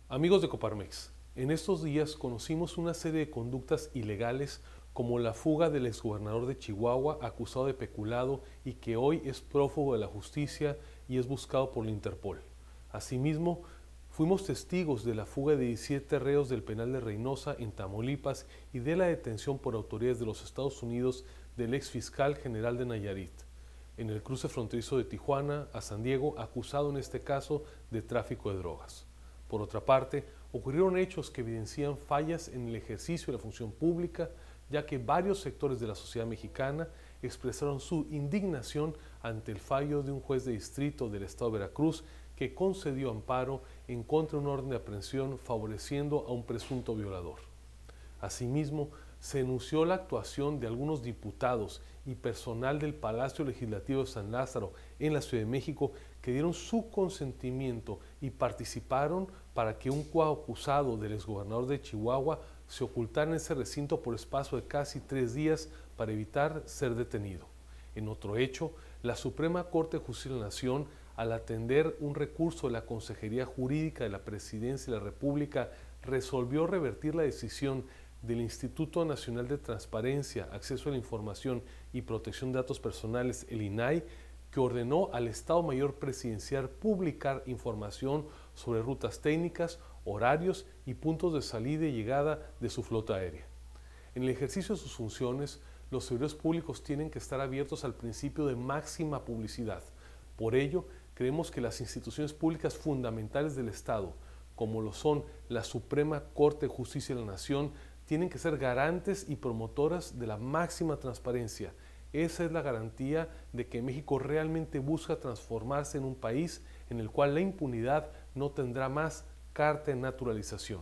Amigos de Coparmex, en estos días conocimos una serie de conductas ilegales como la fuga del exgobernador de Chihuahua acusado de peculado y que hoy es prófugo de la justicia y es buscado por la Interpol. Asimismo, fuimos testigos de la fuga de 17 reos del penal de Reynosa en Tamaulipas y de la detención por autoridades de los Estados Unidos del exfiscal general de Nayarit en el cruce fronterizo de Tijuana a San Diego, acusado en este caso de tráfico de drogas. Por otra parte, ocurrieron hechos que evidencian fallas en el ejercicio de la función pública, ya que varios sectores de la sociedad mexicana expresaron su indignación ante el fallo de un juez de distrito del estado de Veracruz que concedió amparo en contra de un orden de aprehensión favoreciendo a un presunto violador. Asimismo, se denunció la actuación de algunos diputados y personal del Palacio Legislativo de San Lázaro en la Ciudad de México que dieron su consentimiento y participaron para que un coacusado del exgobernador de Chihuahua se ocultara en ese recinto por espacio de casi 3 días para evitar ser detenido. En otro hecho, la Suprema Corte de Justicia de la Nación, al atender un recurso de la Consejería Jurídica de la Presidencia de la República, resolvió revertir la decisión del Instituto Nacional de Transparencia, Acceso a la Información y Protección de Datos Personales, el INAI, que ordenó al Estado Mayor Presidencial publicar información sobre rutas técnicas, horarios y puntos de salida y llegada de su flota aérea. En el ejercicio de sus funciones, los servidores públicos tienen que estar abiertos al principio de máxima publicidad. Por ello, creemos que las instituciones públicas fundamentales del Estado, como lo son la Suprema Corte de Justicia de la Nación, tienen que ser garantes y promotoras de la máxima transparencia. Esa es la garantía de que México realmente busca transformarse en un país en el cual la impunidad no tendrá más carta de naturalización.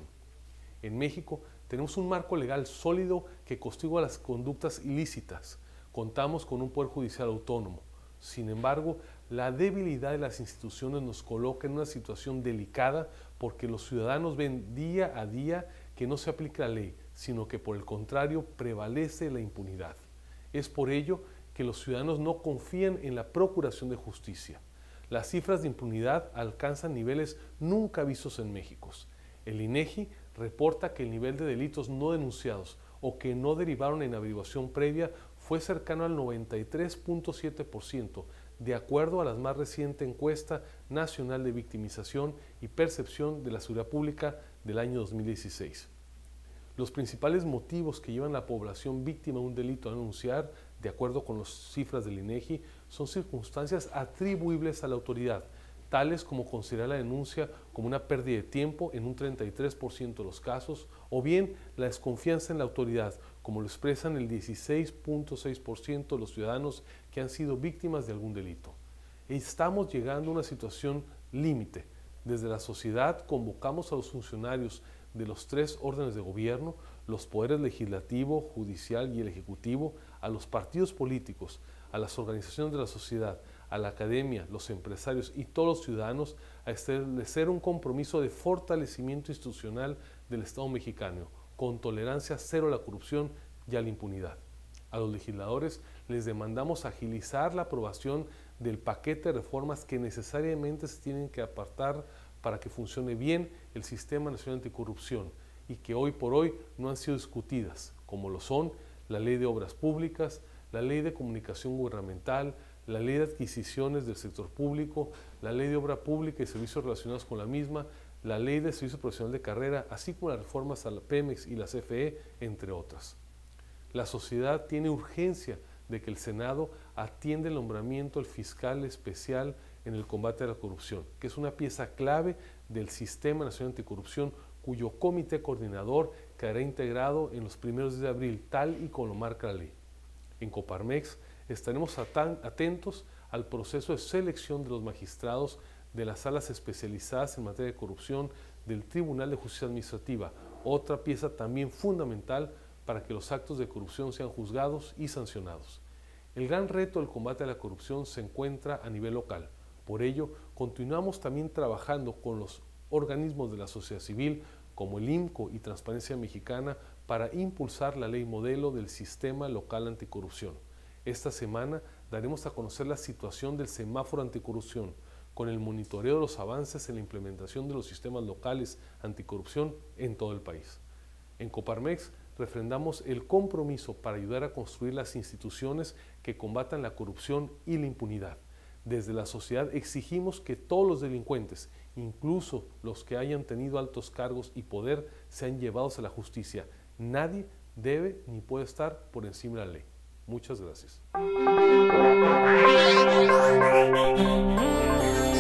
En México tenemos un marco legal sólido que castiga las conductas ilícitas. Contamos con un poder judicial autónomo. Sin embargo, la debilidad de las instituciones nos coloca en una situación delicada porque los ciudadanos ven día a día que no se aplica la ley, sino que por el contrario prevalece la impunidad. Es por ello que los ciudadanos no confían en la procuración de justicia. Las cifras de impunidad alcanzan niveles nunca vistos en México. El INEGI reporta que el nivel de delitos no denunciados o que no derivaron en averiguación previa fue cercano al 93.7%, de acuerdo a la más reciente encuesta nacional de victimización y percepción de la seguridad pública del año 2016. Los principales motivos que llevan a la población víctima de un delito a denunciar, de acuerdo con las cifras del INEGI, son circunstancias atribuibles a la autoridad, tales como considerar la denuncia como una pérdida de tiempo en un 33% de los casos, o bien la desconfianza en la autoridad, como lo expresan el 16.6% de los ciudadanos que han sido víctimas de algún delito. Estamos llegando a una situación límite. Desde la sociedad convocamos a los funcionarios de los 3 órdenes de gobierno, los poderes legislativo, judicial y el ejecutivo, a los partidos políticos, a las organizaciones de la sociedad, a la academia, los empresarios y todos los ciudadanos a establecer un compromiso de fortalecimiento institucional del Estado mexicano, con tolerancia cero a la corrupción y a la impunidad. A los legisladores les demandamos agilizar la aprobación del paquete de reformas que necesariamente se tienen que apartar para que funcione bien el Sistema Nacional Anticorrupción y que hoy por hoy no han sido discutidas, como lo son la Ley de Obras Públicas, la Ley de Comunicación Gubernamental, la Ley de Adquisiciones del Sector Público, la Ley de Obra Pública y servicios relacionados con la misma, la Ley de Servicio Profesional de Carrera, así como las reformas a la Pemex y la CFE, entre otras. La sociedad tiene urgencia de que el Senado atienda el nombramiento del fiscal especial en el combate a la corrupción, que es una pieza clave del Sistema Nacional Anticorrupción, cuyo comité coordinador quedará integrado en los primeros días de abril, tal y como lo marca la ley. En Coparmex estaremos atentos al proceso de selección de los magistrados de las salas especializadas en materia de corrupción del Tribunal de Justicia Administrativa, otra pieza también fundamental para que los actos de corrupción sean juzgados y sancionados. El gran reto del combate a la corrupción se encuentra a nivel local. Por ello, continuamos también trabajando con los organismos de la sociedad civil, como el IMCO y Transparencia Mexicana, para impulsar la ley modelo del Sistema Local Anticorrupción. Esta semana daremos a conocer la situación del semáforo anticorrupción, con el monitoreo de los avances en la implementación de los sistemas locales anticorrupción en todo el país. En Coparmex refrendamos el compromiso para ayudar a construir las instituciones que combatan la corrupción y la impunidad. Desde la sociedad exigimos que todos los delincuentes, incluso los que hayan tenido altos cargos y poder, sean llevados a la justicia. Nadie debe ni puede estar por encima de la ley. Muchas gracias.